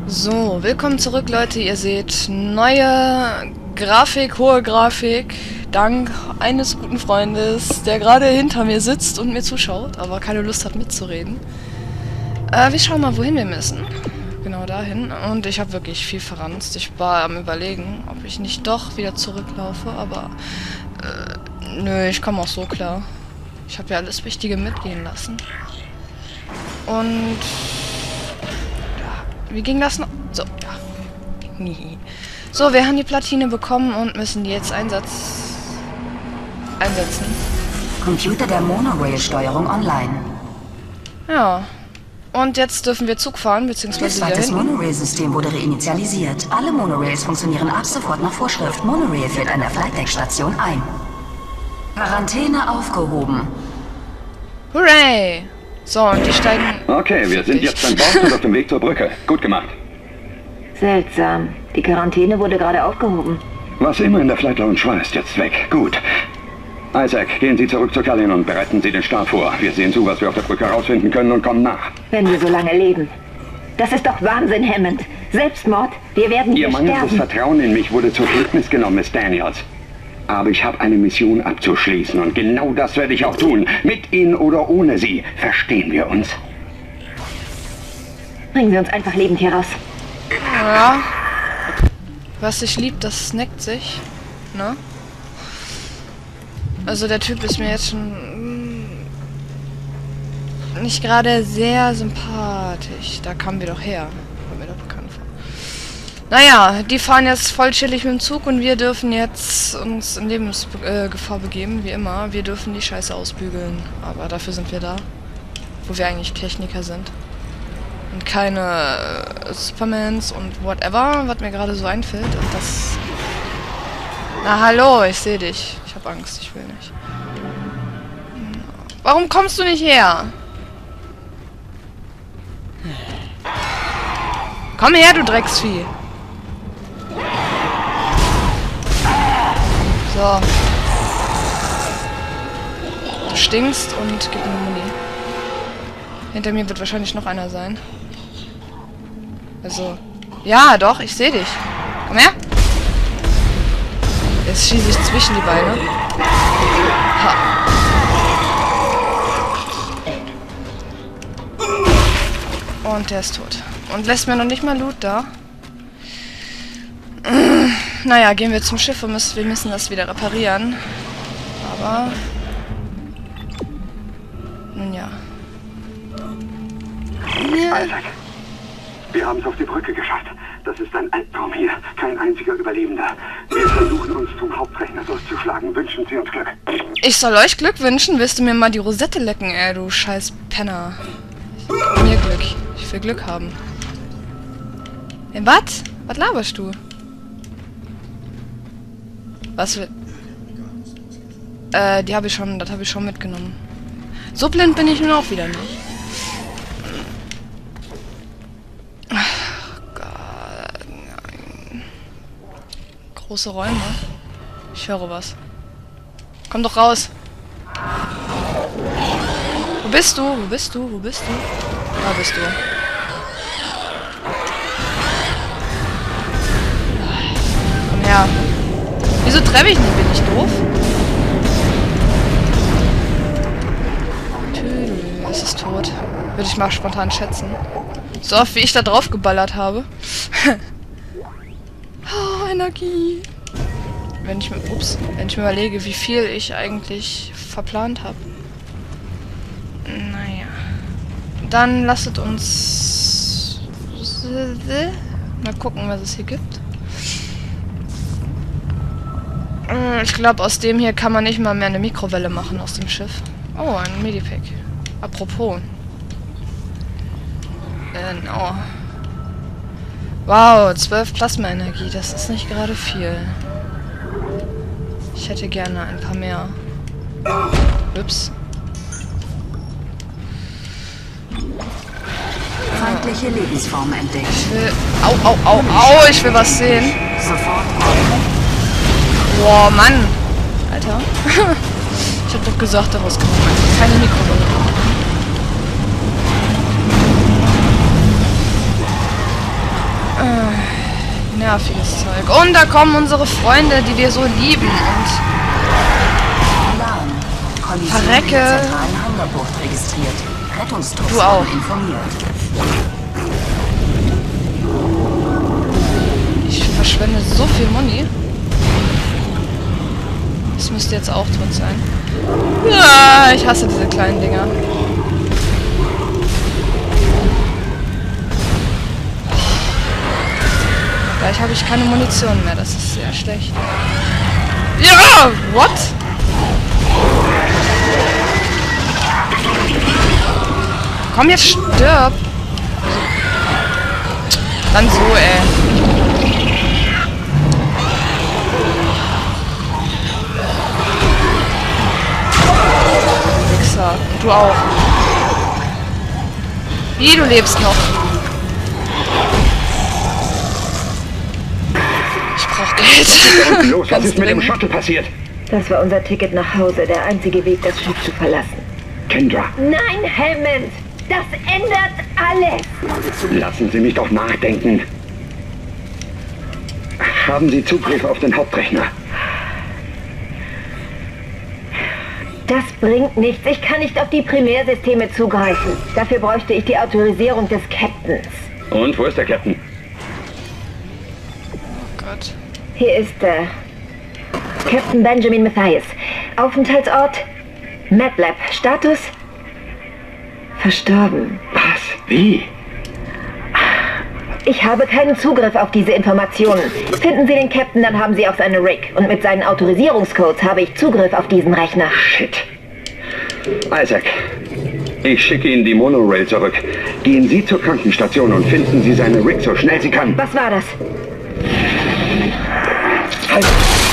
So, willkommen zurück, Leute. Ihr seht neue Grafik, hohe Grafik, dank eines guten Freundes, der gerade hinter mir sitzt und mir zuschaut, aber keine Lust hat mitzureden. Wir schauen mal, wohin wir müssen. Genau dahin. Und ich habe wirklich viel verranzt. Ich war am Überlegen, ob ich nicht doch wieder zurücklaufe, aber nö, ich komme auch so klar. Ich habe ja alles Wichtige mitgehen lassen. Und wie ging das noch? So, ja. So, wir haben die Platine bekommen und müssen die jetzt einsetzen. Computer der Monorail-Steuerung online. Ja. Und jetzt dürfen wir Zug fahren, Das beziehungsweise wieder zweites hinten. Monorail-System wurde reinitialisiert. Alle Monorails funktionieren ab sofort nach Vorschrift. Monorail fährt an der Flightdeck-Station ein. Quarantäne aufgehoben. Hooray! So, und die steigen... Okay, wir sind jetzt an Bord und auf dem Weg zur Brücke. Gut gemacht. Seltsam. Die Quarantäne wurde gerade aufgehoben. Was immer in der Flight Lounge war, ist jetzt weg. Gut. Isaac, gehen Sie zurück zur Kalin und bereiten Sie den Start vor. Wir sehen zu, was wir auf der Brücke herausfinden können und kommen nach. Wenn wir so lange leben. Das ist doch Wahnsinn, Hammond. Selbstmord. Wir werden Ihr hier mangelndes sterben. Vertrauen in mich wurde zur Kenntnis genommen, Miss Daniels. Aber ich habe eine Mission abzuschließen und genau das werde ich auch tun. Mit Ihnen oder ohne Sie. Verstehen wir uns? Bringen Sie uns einfach lebend hier raus. Ja. Was sich liebt, das snackt sich. Ne? Also der Typ ist mir jetzt schon nicht gerade sehr sympathisch. Da kamen wir doch her. Kommt mir doch bekannt vor. Naja, die fahren jetzt voll chillig mit dem Zug und wir dürfen jetzt uns in Lebensgefahr begeben, wie immer. Wir dürfen die Scheiße ausbügeln. Aber dafür sind wir da. Wo wir eigentlich Techniker sind. Und keine Supermans und whatever, was mir gerade so einfällt. Und das... Na hallo, ich sehe dich. Ich habe Angst, ich will nicht. Warum kommst du nicht her? Komm her, du Drecksvieh. So. Du stinkst und gib mir Muni. Hinter mir wird wahrscheinlich noch einer sein. Also. Ja, doch, ich sehe dich. Komm her. Jetzt schieße ich zwischen die Beine. Ha. Und der ist tot. Und lässt mir noch nicht mal Loot da. Naja, gehen wir zum Schiff und wir müssen das wieder reparieren. Aber... Nun ja. Isaac, wir haben es auf die Brücke geschafft. Das ist ein Albtraum hier. Kein einziger Überlebender. Wir versuchen uns zum Hauptrechner durchzuschlagen. Wünschen Sie uns Glück. Ich soll euch Glück wünschen? Willst du mir mal die Rosette lecken, ey, du scheiß Penner. Mir Glück. Ich will Glück haben. Was? Was laberst du? Was will... die habe ich schon... Das habe ich schon mitgenommen. So blind bin ich nun auch wieder nicht. Ach Gott, nein. Große Räume. Ich höre was. Komm doch raus. Wo bist du? Wo bist du? Wo bist du? Da bist du. Komm her. Wieso treffe ich nicht? Bin ich doof? Es ist tot. Würde ich mal spontan schätzen. So oft wie ich da drauf geballert habe. Oh, Energie. Wenn ich mir überlege, wie viel ich eigentlich verplant habe. Naja. Dann lasst uns mal gucken, was es hier gibt. Ich glaube, aus dem hier kann man nicht mal mehr eine Mikrowelle machen aus dem Schiff. Oh, ein Medipack. Apropos. Genau. Wow, 12 Plasma-Energie. Das ist nicht gerade viel. Ich hätte gerne ein paar mehr. Ups. Feindliche Lebensform entdeckt. Ich will... Au, au, au, au! Ich will was sehen. Sofort. Boah, Mann. Alter. Ich hab doch gesagt, daraus kann man einfach keine Mikrowelle machen. nerviges Zeug. Und da kommen unsere Freunde, die wir so lieben. Und Kollision in der zentralen Hangarbucht registriert. Rettungstrupps Du auch. informiert. ich verschwende so viel Money. Das müsste jetzt auch tot sein. Ja, ich hasse diese kleinen Dinger. Gleich habe ich keine Munition mehr. Das ist sehr schlecht. Ja, what? Komm, jetzt stirb. Dann so, ey. Wichser. Du auch. Wie, du lebst noch. Ich brauch Geld. Los, was ist mit dem Shuttle passiert? Das war unser Ticket nach Hause, der einzige Weg, das Schiff zu verlassen. Kendra, Nein, Hammond! Das ändert alles! lassen Sie mich doch nachdenken. Haben Sie Zugriff auf den Hauptrechner? Das bringt nichts. Ich kann nicht auf die Primärsysteme zugreifen. Dafür bräuchte ich die Autorisierung des Captains. Und wo ist der Captain? Oh Gott. Hier ist Captain Benjamin Mathias. Aufenthaltsort MATLAB. Status verstorben. Was? Wie? Ich habe keinen Zugriff auf diese Informationen. Finden Sie den Captain, dann haben Sie auch seine Rig. Und mit seinen Autorisierungscodes habe ich Zugriff auf diesen Rechner. Shit. Isaac, ich schicke Ihnen die Monorail zurück. Gehen Sie zur Krankenstation und finden Sie seine Rig so schnell Sie kann. Was war das? Halt!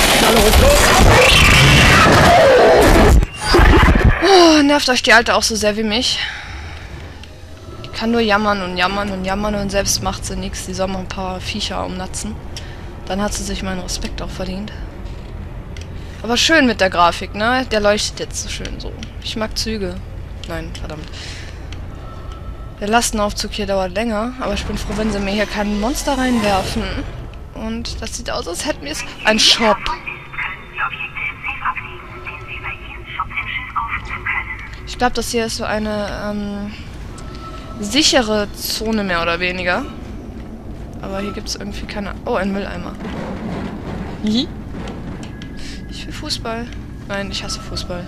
Oh, nervt euch die Alte auch so sehr wie mich? Die kann nur jammern und jammern und jammern und selbst macht sie nichts. Die soll mal ein paar Viecher umnatzen. Dann hat sie sich meinen Respekt auch verdient. Aber schön mit der Grafik, ne? Der leuchtet jetzt so schön so. Ich mag Züge. Nein, verdammt. Der Lastenaufzug hier dauert länger, aber ich bin froh, wenn sie mir hier kein Monster reinwerfen. Und das sieht aus, als hätten wir es... Ein Shop. Ich glaube, das hier ist so eine sichere Zone mehr oder weniger. Aber hier gibt es irgendwie keine... Oh, ein Mülleimer. Ich will Fußball. Nein, ich hasse Fußball.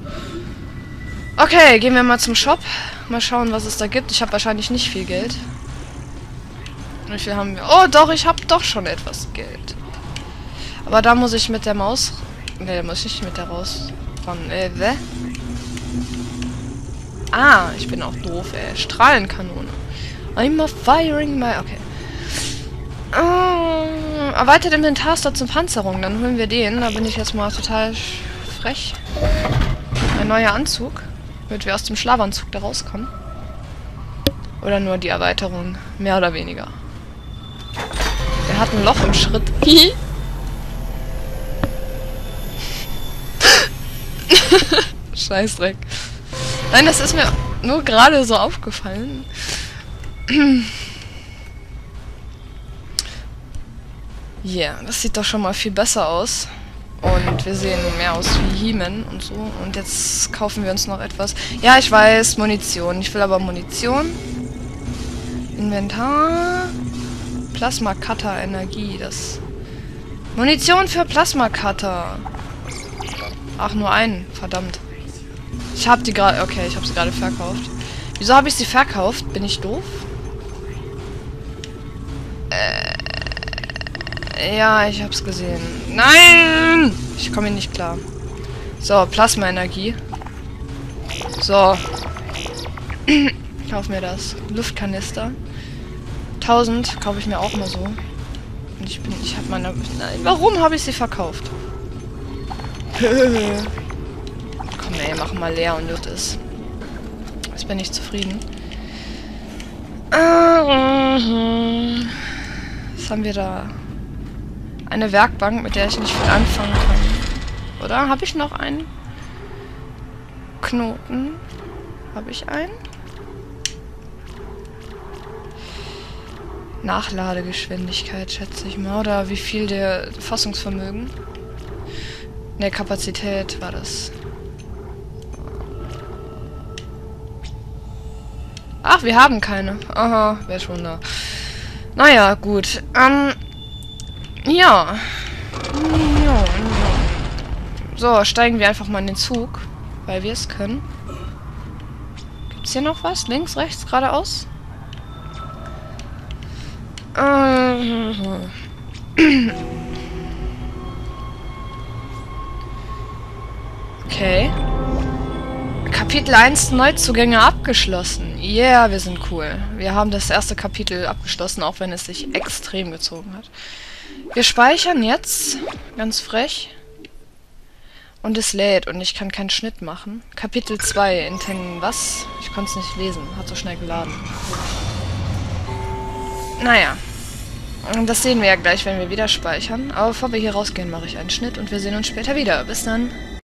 Okay, gehen wir mal zum Shop. Mal schauen, was es da gibt. Ich habe wahrscheinlich nicht viel Geld. Wie viel haben wir? Oh, doch, ich habe doch schon etwas Geld. Aber da muss ich mit der Maus... Ne, da muss ich nicht mit der raus... Ah, ich bin auch doof, ey. Strahlenkanone. I'm a firing my... Okay. Erweitert Inventar zum Panzerung. Dann holen wir den. Da bin ich jetzt mal total frech. Ein neuer Anzug. Damit wir aus dem Schlafanzug da rauskommen. Oder nur die Erweiterung. Mehr oder weniger. Der hat ein Loch im Schritt. Scheißdreck. Nein, das ist mir nur gerade so aufgefallen. Ja, yeah, das sieht doch schon mal viel besser aus. Und wir sehen mehr aus wie He-Man und so. Und jetzt kaufen wir uns noch etwas. Ja, ich weiß, Munition. Ich will aber Munition. Inventar. Plasma-Cutter, Energie. Das. Munition für Plasma-Cutter. Ach, nur einen. Verdammt. Ich habe die gerade... Okay, ich habe sie gerade verkauft. Wieso habe ich sie verkauft? Bin ich doof? Ja, ich hab's gesehen. Nein! Ich komme hier nicht klar. So, Plasma-Energie. So. Kauf mir das. Luftkanister. 1000 kaufe ich mir auch mal so. Und ich habe meine... Nein, warum habe ich sie verkauft? Komm ey, mach mal leer und gut ist. Jetzt bin ich zufrieden. Was haben wir da? Eine Werkbank, mit der ich nicht viel anfangen kann. Oder? Habe ich noch einen? Knoten. Habe ich einen? Nachladegeschwindigkeit, schätze ich mal. Oder wie viel der Fassungsvermögen? Ne, Kapazität war das. Ach, wir haben keine. Aha, wer schon da. Naja, gut. Ja. So, steigen wir einfach mal in den Zug, weil wir es können. Gibt's hier noch was? Links, rechts, geradeaus? Okay. Kapitel 1 Neuzugänge abgeschlossen. Yeah, wir sind cool. Wir haben das erste Kapitel abgeschlossen, auch wenn es sich extrem gezogen hat. Wir speichern jetzt. Ganz frech. Und es lädt und ich kann keinen Schnitt machen. Kapitel 2. Was? Ich konnte es nicht lesen. Hat so schnell geladen. Naja. Das sehen wir ja gleich, wenn wir wieder speichern. Aber bevor wir hier rausgehen, mache ich einen Schnitt und wir sehen uns später wieder. Bis dann.